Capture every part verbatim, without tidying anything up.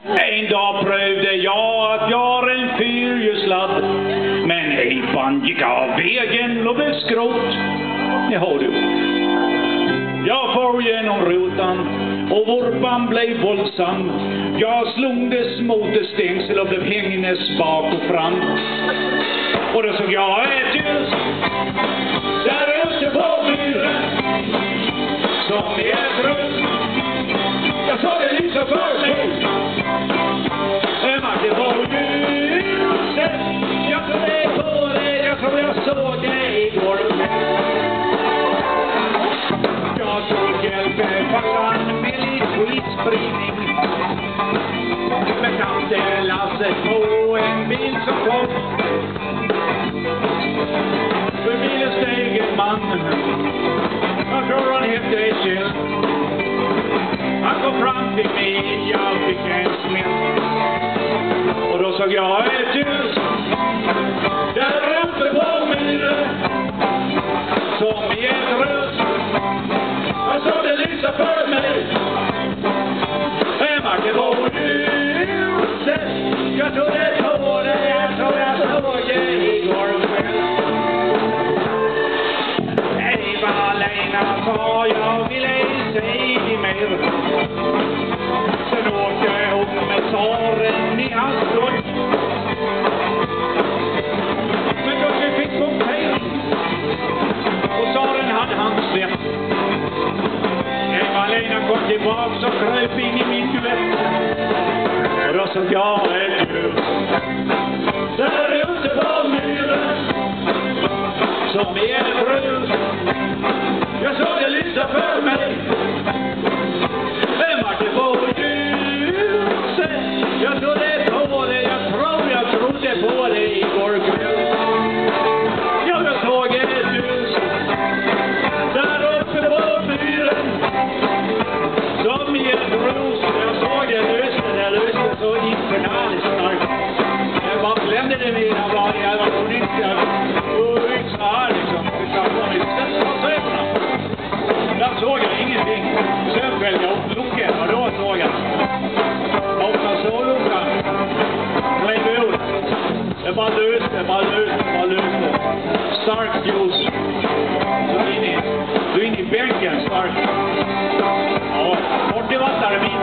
En dag prövde jag att göra en fyrhjulsladd, men epan gick av vägen och blev skrot. Jaha du. Jag får genom rutan och vurpan blev våldsam. Jag slungdes mot ett stängsel och blev hängandes bak och fram. Och då såg jag ett ljus där ute på myren som i ett rum. Jag såg det lysa för mig. Marteboljuset, jag såg det på det, jag tror jag såg det igår. Jag såg hjälpa farsan med lite skitspridning. Med kanten lasset på en bil som kom. För bilen steg en man. Jag tror han hette Kjell. Han kom fram till mig, jag fick en smäll. Och då såg jag ett ljus där uppe på myren som i ett röst. Jag såg det lysa för mig. Marteboljuset, jag tror det på det, jag tror jag såg det igår kväll. Nej, vad alena sa jag ville säga till mig. Sen åkte jag upp med Saren i hans dörr. Men då vi fick cocktail och Saren hade hans svett. Alena kom tillbaks och kröp in i min duett. Och då såg jag ett ljus där ute på myren som i ett rus. Jag såg det lysa för mig. Marteboljuset, jag såg det på det, jag tror jag trodde på det igår kväll. Ja, jag såg ett ljus där uppe på myren som i ett rus. Jag såg det löste, det löste så infernaliskt starkt. Jag bara glömde det mina var jag var på nytt. Och så här liksom. Där såg jag ingenting. Sen följde jag upp lucken och då såg jag. Ofta så luckan. Blev ut. Det bara löste, bara löste, bara löste. Starkt ljus. Så in i, så in i bänken starkt. Ja, bort i vattare min.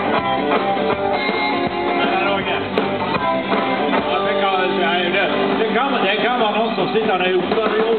Men Roger. Ja, det kan, det, det kan, det kan vara någon som sitter där uppe.